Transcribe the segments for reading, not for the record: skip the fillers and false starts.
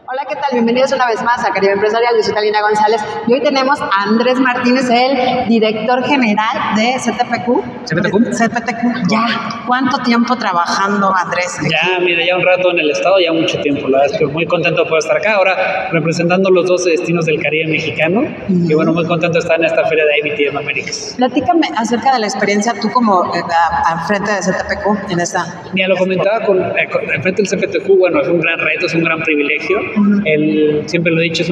Hola, ¿qué tal? Bienvenidos una vez más a Caribe Empresarial. Yo soy Talina González y hoy tenemos a Andrés Martínez, el director general de CPTQ. Ya, ¿cuánto tiempo trabajando, Andrés? Ya, mira, ya un rato en el estado, ya mucho tiempo. La verdad es que muy contento de poder estar acá ahora representando los 12 destinos del Caribe mexicano. Y bueno, muy contento de estar en esta feria de IBTM Américas. Platícame acerca de la experiencia tú como al frente de CPTQ en esta. Mira, lo comentaba frente del CPTQ, bueno, es un gran reto, es un gran privilegio. Siempre lo he dicho,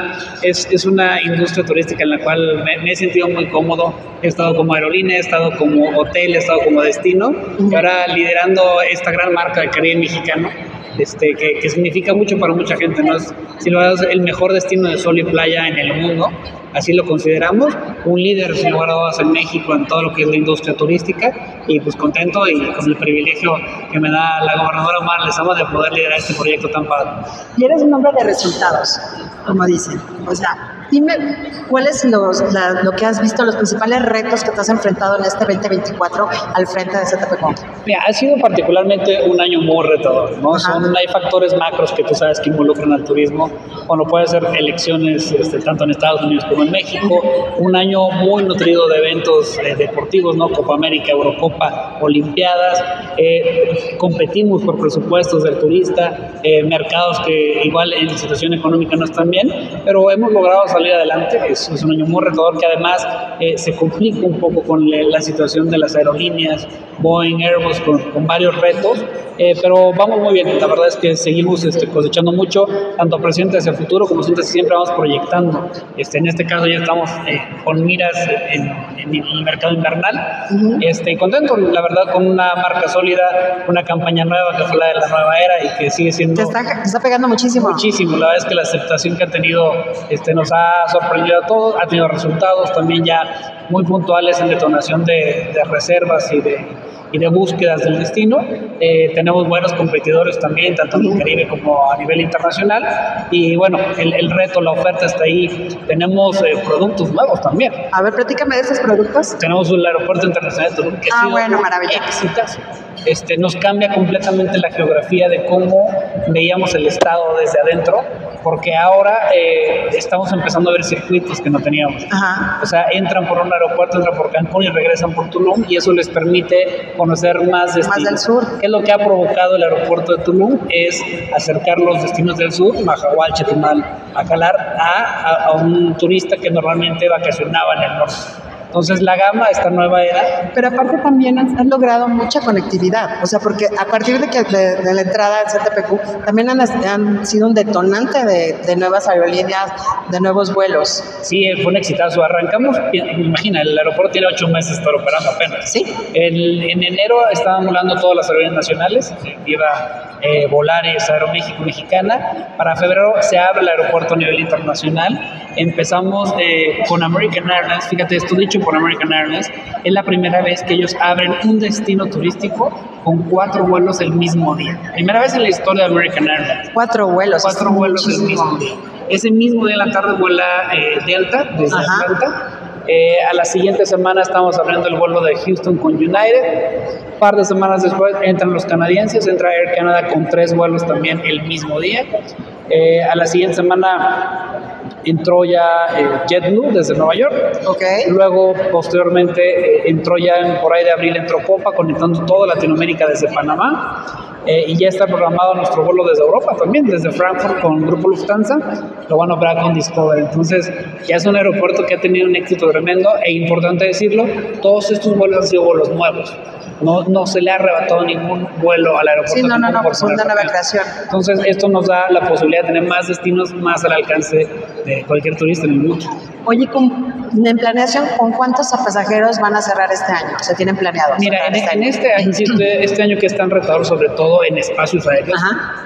es una industria turística en la cual me he sentido muy cómodo. He estado como aerolínea, he estado como hotel, he estado como destino, y ahora liderando esta gran marca del Caribe mexicano, que significa mucho para mucha gente, ¿no? Es, sin lugar a dudas, el mejor destino de sol y playa en el mundo, así lo consideramos, un líder sin lugar a dudas en México en todo lo que es la industria turística, y pues contento y con el privilegio que me da la gobernadora Omar Lezama de poder liderar este proyecto tan padre. Y eres un hombre de resultados, como dicen, o sea, dime, ¿cuáles lo que has visto, los principales retos que te has enfrentado en este 2024 al frente de CPTQ? Mira, ha sido particularmente un año muy retador, ¿no? Hay factores macros que tú sabes que involucran al turismo. Bueno, puede ser elecciones tanto en Estados Unidos como en México, un año muy nutrido de eventos deportivos, ¿no? Copa América, Eurocopa, Olimpiadas, competimos por presupuestos del turista, mercados que igual en situación económica no están bien, pero hemos logrado salir adelante. Es un año muy retador que además se complica un poco con la situación de las aerolíneas, Boeing, Airbus, con varios retos, pero vamos muy bien. La verdad es que seguimos cosechando mucho, tanto presente hacia el futuro como siempre vamos proyectando. En este caso ya estamos con miras en el mercado invernal, contento, la verdad, con una marca sólida, una campaña nueva que fue la de la nueva era y que sigue siendo... Te está pegando muchísimo. Muchísimo, la verdad es que la aceptación que ha tenido nos ha sorprendido a todos, ha tenido resultados también ya muy puntuales en detonación de reservas y de búsquedas del destino. Tenemos buenos competidores también, tanto en el Caribe como a nivel internacional. Y bueno, el reto, la oferta está ahí. Tenemos productos nuevos también. A ver, platícame de esos productos. Tenemos el Aeropuerto Internacional de Tulum, que ha sido bueno, maravilloso. Exitazo. Nos cambia completamente la geografía de cómo veíamos el estado desde adentro, porque ahora estamos empezando a ver circuitos que no teníamos. O sea, entran por un aeropuerto, entran por Cancún y regresan por Tulum, y eso les permite conocer más destinos. Más del sur. ¿Qué es lo que ha provocado el aeropuerto de Tulum? Es acercar los destinos del sur, Mahahual, Chetumal, Bacalar, a un turista que normalmente vacacionaba en el norte. Entonces la gama, esta nueva era. Pero aparte también han logrado mucha conectividad, o sea, porque a partir de la entrada del CPTQ también han sido un detonante de nuevas aerolíneas, de nuevos vuelos. Sí, fue un exitazo. Arrancamos, imagina, el aeropuerto tiene 8 meses de estar operando apenas. Sí. En enero estaban volando todas las aerolíneas nacionales, iba Volaris, Aeroméxico, Mexicana. Para febrero se abre el aeropuerto a nivel internacional. Empezamos con American Airlines. Fíjate, esto dicho por American Airlines, es la primera vez que ellos abren un destino turístico con 4 vuelos el mismo día. Primera vez en la historia de American Airlines. 4 vuelos. 4 vuelos el mismo día. Ese mismo día en la tarde vuela Delta desde Atlanta. A la siguiente semana estamos abriendo el vuelo de Houston con United. Un par de semanas después entran los canadienses, entra Air Canada con 3 vuelos también el mismo día. A la siguiente semana entró ya JetBlue desde Nueva York. Luego, posteriormente, entró ya por ahí de abril, entró Copa, conectando toda Latinoamérica desde Panamá. Y ya está programado nuestro vuelo desde Europa también, desde Frankfurt con Grupo Lufthansa. Lo van a operar con Discover. Entonces, ya es un aeropuerto que ha tenido un éxito tremendo, e importante decirlo, todos estos vuelos han sido vuelos nuevos. No se le ha arrebatado ningún vuelo al aeropuerto. Sí, no, pues una nueva creación. Entonces, esto nos da la posibilidad de tener más destinos más al alcance de cualquier turista en el mundo. Oye, en planeación, ¿con cuántos pasajeros van a cerrar este año? ¿Se tienen planeado? Mira, en este año que es tan retador, sobre todo en espacios aéreos,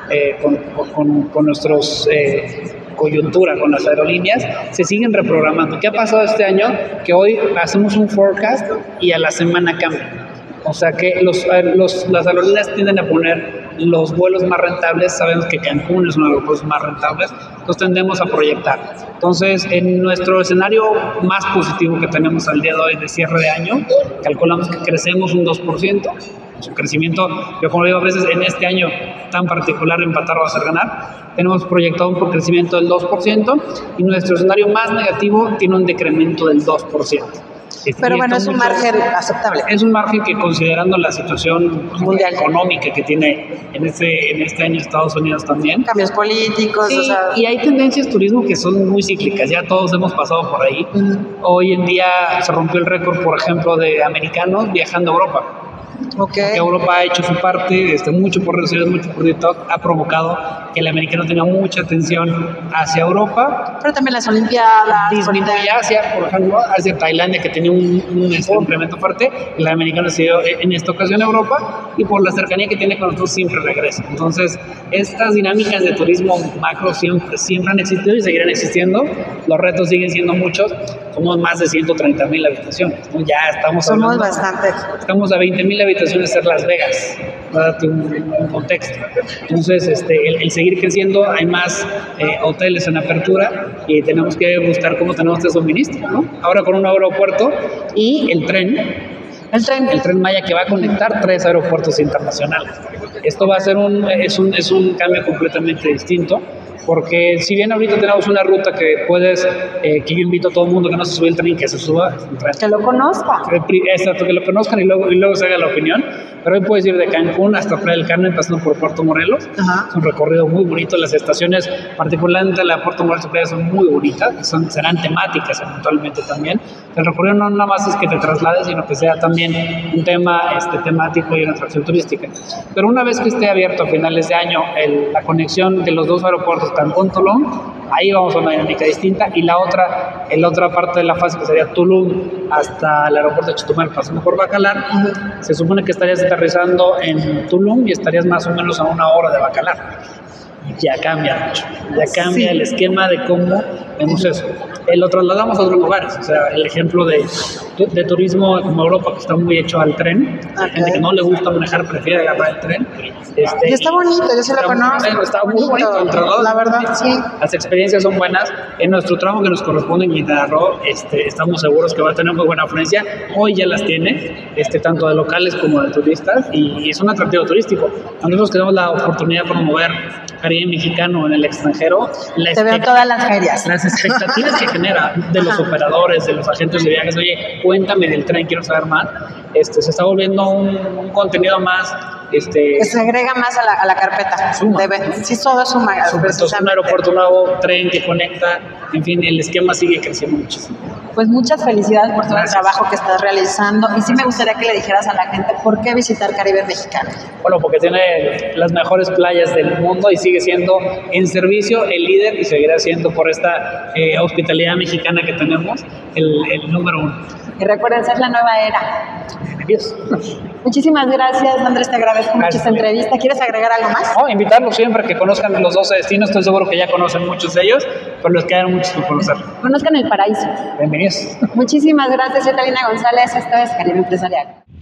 con nuestros... coyuntura con las aerolíneas, se siguen reprogramando. ¿Qué ha pasado este año? Que hoy hacemos un forecast y a la semana cambia. O sea que las aerolíneas tienden a poner los vuelos más rentables. Sabemos que Cancún es uno de los vuelos más rentables, entonces tendemos a proyectar. Entonces, en nuestro escenario más positivo que tenemos al día de hoy de cierre de año, calculamos que crecemos un 2%. Su crecimiento, yo como digo a veces, en este año tan particular, empatar va a ser ganar. Tenemos proyectado un crecimiento del 2% y nuestro escenario más negativo tiene un decremento del 2%. Pero bueno, es un margen aceptable. Es un margen que, considerando la situación mundial económica que tiene en este año Estados Unidos también. Cambios políticos. Sí, o sea, y hay tendencias turismo que son muy cíclicas, ya todos hemos pasado por ahí. Hoy en día se rompió el récord, por ejemplo, de americanos viajando a Europa. Okay. Europa ha hecho su parte, mucho por redes mucho por TikTok, ha provocado que el americano tenga mucha atención hacia Europa. Pero también las Olimpiadas. Disminuye Asia, por ejemplo, hacia Tailandia, que tenía un incremento fuerte. El americano se dio en esta ocasión a Europa, y por la cercanía que tiene con nosotros siempre regresa. Entonces, estas dinámicas de turismo macro siempre han existido y seguirán existiendo. Los retos siguen siendo muchos. Somos más de 130,000 habitaciones, ¿no? Ya estamos Somos bastantes. Estamos a 20,000 habitaciones de ser Las Vegas, para darte un contexto. Entonces, el seguir creciendo, hay más hoteles en apertura y tenemos que buscar cómo tenemos este suministro, ¿no? Ahora con un nuevo aeropuerto y el tren Maya, que va a conectar 3 aeropuertos internacionales. Esto va a ser es un cambio completamente distinto, porque si bien ahorita tenemos una ruta que puedes, que yo invito a todo el mundo que no se sube el tren, que se suba el tren. Que lo conozca. Exacto, que lo conozcan y luego se haga la opinión. Pero hoy puedes ir de Cancún hasta Playa del Carmen, pasando por Puerto Morelos. Ajá. Es un recorrido muy bonito. Las estaciones, particularmente la Puerto Morelos y Playa, son muy bonitas. Serán temáticas eventualmente también. El recorrido no nada más es que te traslades, sino que sea también un tema temático y una atracción turística. Pero una vez que esté abierto a finales de año la conexión de los dos aeropuertos, Cancún-Tulum, ahí vamos a una dinámica distinta. Y la otra parte de la fase, que sería Tulum hasta el aeropuerto de Chetumal, pasando por Bacalar, se supone que estarías aterrizando en Tulum y estarías más o menos a 1 hora de Bacalar. Ya cambia mucho, el esquema de cómo vemos eso. Lo trasladamos a otros lugares, o sea, el ejemplo de turismo como Europa, que está muy hecho al tren. Hay gente que no le gusta manejar, prefiere agarrar el tren. Y está bonito, yo se lo conozco. Está muy bonito, la verdad, sí. Las experiencias son buenas. En nuestro tramo que nos corresponde en Quintana Roo, estamos seguros que va a tener muy buena afluencia. Hoy ya las tiene, tanto de locales como de turistas, y es un atractivo turístico. Nosotros tenemos la oportunidad de promover Caribe mexicano en el extranjero. Te veo todas las ferias. Las expectativas que genera de los operadores, de los agentes de viajes. Oye, cuéntame del tren, quiero saber más. Se está volviendo un contenido más. Que se agrega más a la carpeta. Suma. Sí, todo suma. Entonces, un aeropuerto nuevo, tren que conecta, en fin, el esquema sigue creciendo muchísimo. Pues muchas felicidades por todo el trabajo que estás realizando, y sí me gustaría que le dijeras a la gente por qué visitar Caribe Mexicano. Bueno, porque tiene las mejores playas del mundo y sigue siendo en servicio el líder, y seguirá siendo, por esta hospitalidad mexicana que tenemos, el número 1. Y recuerden, ser la nueva era. Adiós. Muchísimas gracias, Andrés, te agradezco mucho esta entrevista. ¿Quieres agregar algo más? No, invitarlos siempre a que conozcan los 12 destinos. Estoy seguro que ya conocen muchos de ellos, pero les quedan muchos por conocer. Conozcan el paraíso. Bienvenidos. Muchísimas gracias, soy Talina González, esto es Caribe Empresarial.